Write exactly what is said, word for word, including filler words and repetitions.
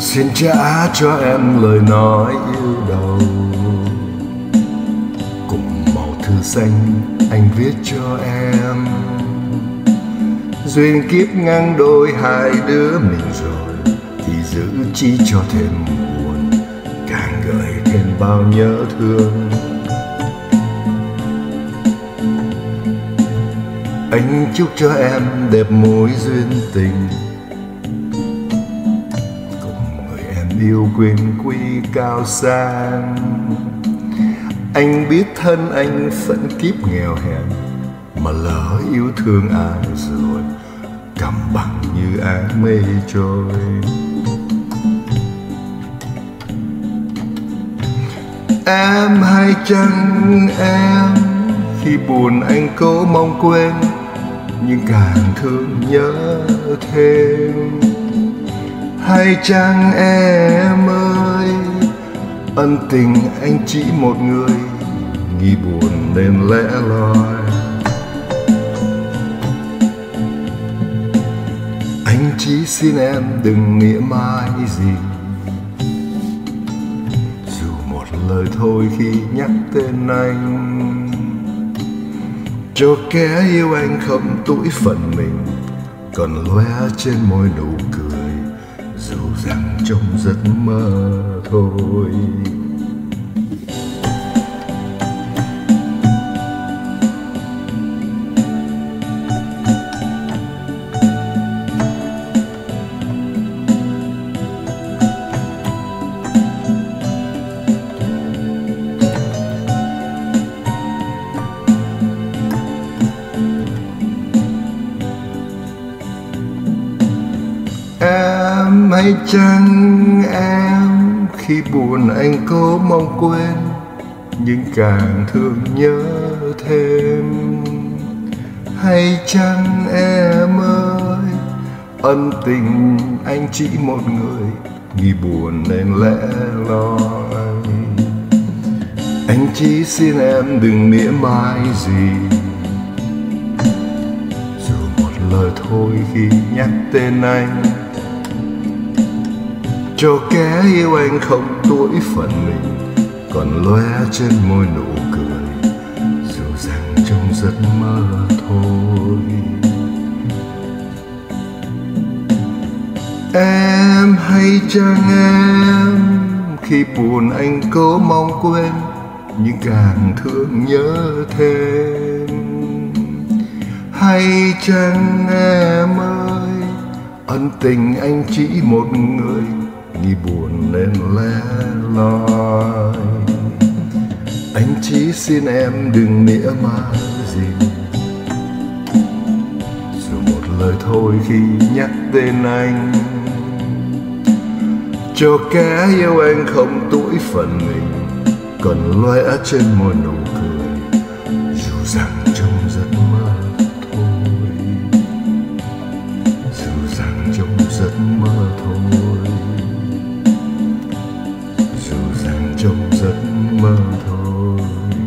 Xin trả cho em lời nói yêu đầu, cùng màu thư xanh anh viết cho em. Duyên kiếp ngang đôi hai đứa mình rồi, thì giữ chi cho thêm buồn, càng gợi thêm bao nhớ thương. Anh chúc cho em đẹp mối duyên tình, cùng người em yêu quên quý cao sang. Anh biết thân anh phận kiếp nghèo hèn, mà lỡ yêu thương ai rồi cầm bằng như áng mây trôi. Em hay chăng em, khi buồn anh cố mong quên, nhưng càng thương nhớ thêm. Hay chăng em ơi, ân tình anh chỉ một người, nghĩ buồn nên lẻ loi. Anh chỉ xin em đừng mỉa mai gì, dù một lời thôi khi nhắc tên anh, cho kẻ yêu anh không tủi phận mình, còn lóe trên môi nụ cười, dù rằng trong giấc mơ thôi. Em hay chăng em, khi buồn anh cố mong quên, nhưng càng thương nhớ thêm. Hay chăng em ơi, ân tình anh chỉ một người, nghĩ buồn nên lẻ loi. Anh chỉ xin em đừng mỉa mai gì, dù một lời thôi khi nhắc tên anh, cho kẻ yêu anh không tuổi phận mình, còn lóe trên môi nụ cười, dù rằng trong giấc mơ thôi. Em hay chăng em, khi buồn anh cố mong quên, nhưng càng thương nhớ thêm. Hay chăng em ơi, ân tình anh chỉ một người, nghĩ buồn nên lẻ loi. Anh chỉ xin em đừng mỉa mai gì, dù một lời thôi khi nhắc tên anh, cho kẻ yêu anh không tủi phận mình, còn lóe trên môi nụ cười, dù rằng trong giấc mơ thôi, dù rằng trong giấc mơ thôi, dù rằng trong giấc mơ thôi.